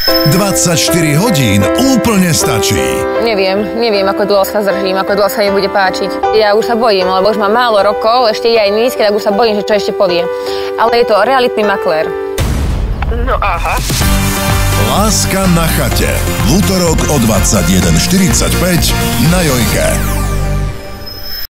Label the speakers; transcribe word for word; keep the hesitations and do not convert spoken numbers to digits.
Speaker 1: dvadsaťštyri hodín úplne stačí.
Speaker 2: Neviem, neviem, ako dlho sa zdržím, ako dlho sa mi bude páčiť. Ja už sa bojím, lebo už mám málo rokov, ešte je aj nízke, tak už sa bojím, že čo ešte povie. Ale je to realitný maklér.
Speaker 3: No aha.
Speaker 1: Láska na chate. V útorok o dvadsaťjeden štyridsaťpäť na Jojke.